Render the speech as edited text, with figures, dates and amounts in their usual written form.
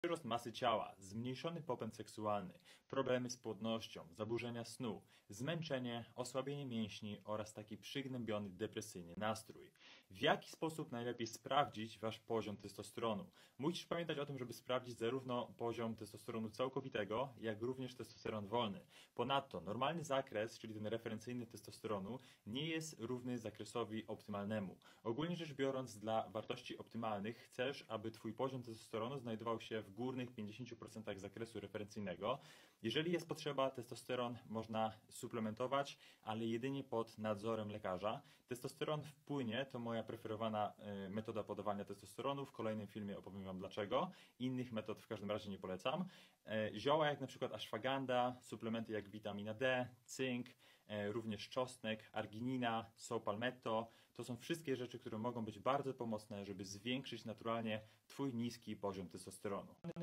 Przyrost masy ciała, zmniejszony popęd seksualny, problemy z płodnością, zaburzenia snu, zmęczenie, osłabienie mięśni oraz taki przygnębiony, depresyjny nastrój. W jaki sposób najlepiej sprawdzić wasz poziom testosteronu? Musisz pamiętać o tym, żeby sprawdzić zarówno poziom testosteronu całkowitego, jak również testosteron wolny. Ponadto normalny zakres, czyli ten referencyjny testosteronu, nie jest równy zakresowi optymalnemu. Ogólnie rzecz biorąc, dla wartości optymalnych chcesz, aby twój poziom testosteronu znajdował się w górnych 50% zakresu referencyjnego. Jeżeli jest potrzeba, testosteron można suplementować, ale jedynie pod nadzorem lekarza. Testosteron w płynie to moja preferowana metoda podawania testosteronu. W kolejnym filmie opowiem wam dlaczego. Innych metod w każdym razie nie polecam. Zioła jak na przykład ashwaganda, suplementy jak witamina D, cynk, również czosnek, arginina, saw palmetto. To są wszystkie rzeczy, które mogą być bardzo pomocne, żeby zwiększyć naturalnie twój niski poziom testosteronu.